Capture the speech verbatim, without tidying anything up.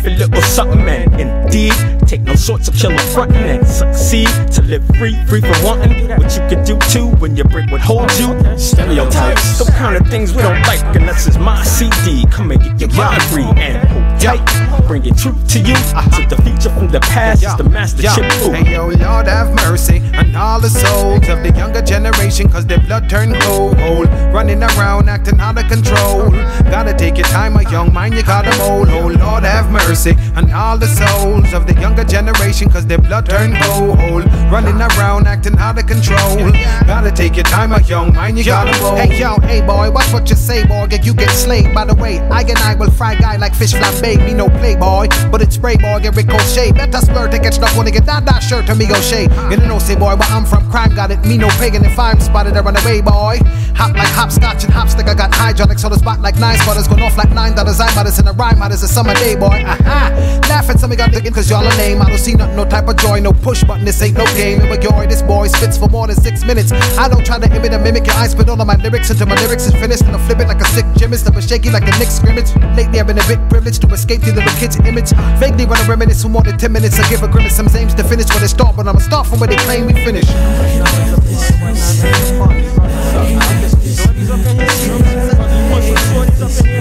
life a little something, and indeed, take no shorts or kill a frontin' and succeed to live free, free from wanting what you could do too when your brick would hold you. Stereotypes, some kind of things we don't like unless it's my C D. Come and get your mind free and hold tight. Bring your truth to you. Took the future from the past, it's the master chip food. Hey yo, Lord have mercy on all the souls of the younger generation, cause their blood turned cold. Running around acting out of control. Gotta take your time, my young mind, you gotta mold. Oh Lord have mercy on all the souls of the younger generation, cause their blood turned cold. Running around acting out of control. Gotta take your time, my young mind, you gotta mold. Hey yo, hey boy, watch what you say, boy, get you get slayed. By the way, I and I will fry guy like fish flambe. Me no playboy, but it's spray boy, get ricochet. Better splur to get stuck when they get that that shirt to me go shade. You know say boy, but I'm from crime, got it. Me no pagan if I'm spotted, I run away boy. Hop like hopscotch and hopstick, I got hydraulics on the spot like nine spotters. Going off like nine dollars, I'm modest in a rhyme, modest a summer day boy. Aha, laugh at something I'm digging cause y'all a name. I don't see nothing, no type of joy, no push button, this ain't no game. And with your this boy spits for more than six minutes. I don't try to imitate or mimic your eyes, spit all of my lyrics until my lyrics is finished. And I flip it like a sick gymnast, never shaky like the Knicks scrimmage. Lately I've been a bit privileged to escape the little kid's image. Vaguely run a reminisce for more than ten minutes. I give a grimace, some aims to finish where they start, but I'ma start from where they claim we finish. This